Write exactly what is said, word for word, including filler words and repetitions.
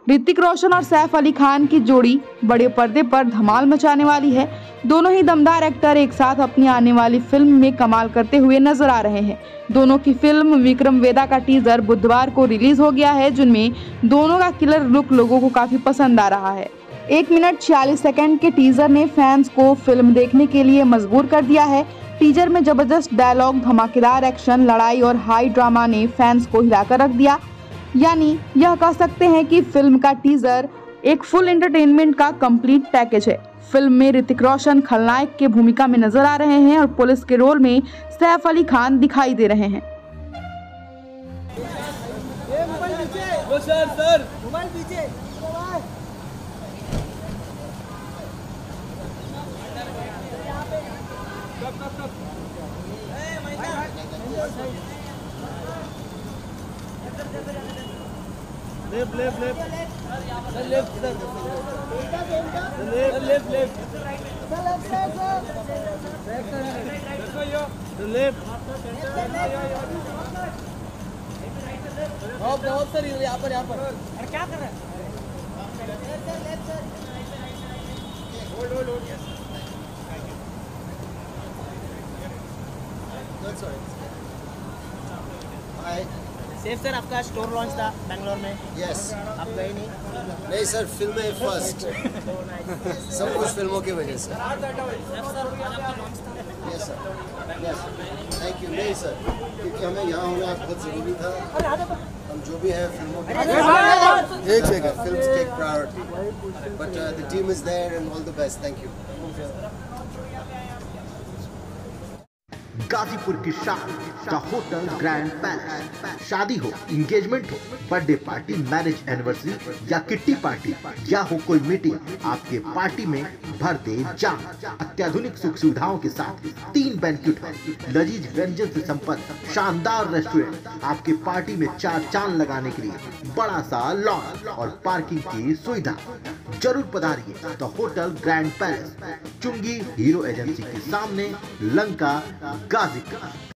ऋतिक रोशन और सैफ अली खान की जोड़ी बड़े पर्दे पर धमाल मचाने वाली है। दोनों ही दमदार एक्टर एक साथ अपनी आने वाली फिल्म में कमाल करते हुए नजर आ रहे हैं। दोनों की फिल्म विक्रम वेदा का टीजर बुधवार को रिलीज हो गया है, जिनमें दोनों का किलर लुक लोगों को काफी पसंद आ रहा है। एक मिनट छियालीस सेकंड के टीजर ने फैंस को फिल्म देखने के लिए मजबूर कर दिया है। टीजर में जबरदस्त डायलॉग, धमाकेदार एक्शन, लड़ाई और हाई ड्रामा ने फैंस को हिलाकर रख दिया। यानी यह कह सकते हैं कि फिल्म का टीजर एक फुल एंटरटेनमेंट का कंप्लीट पैकेज है। फिल्म में ऋतिक रोशन खलनायक के भूमिका में नजर आ रहे हैं और पुलिस के रोल में सैफ अली खान दिखाई दे रहे हैं। Left, left, left. Sir, left, sir. The left, left, left. Sir, left, sir, sir. Left, sir. The left. Drop, drop, sir. यहाँ पर, यहाँ पर. अरे क्या कर रहे हैं? Left, sir, left, sir. Hold, hold, hold. Yes. That's all right. Hi. Saif sir, आपका स्टोर लॉन्च था बैंगलोर में। Yes yes. आप गए नहीं? नहीं सर, फिल्में फर्स्ट। सब कुछ फिल्मों की वजह से। Yes sir, yes thank you. नहीं सर, क्योंकि हमें यहाँ होना बहुत ज़रूरी था। हम जो भी है फिल्मों की एक second, films take priority, but the team is there and all the best. Thank you. Ghazipur की शान द होटल ग्रैंड पैलेस। शादी हो, इंगेजमेंट हो, बर्थडे पार्टी, मैरिज एनिवर्सरी या किट्टी पार्टी या हो कोई मीटिंग, आपके पार्टी में भर दे जान। अत्याधुनिक सुख सुविधाओं के साथ तीन बैंक्वेट हॉल, लजीज व्यंजन से संपन्न शानदार रेस्टोरेंट, आपके पार्टी में चार चांद लगाने के लिए बड़ा सा लॉन और पार्किंग की सुविधा। जरूर पधारिए द होटल ग्रैंड पैलेस, चुंगी हीरो एजेंसी के सामने, लंका, गाजीपुर।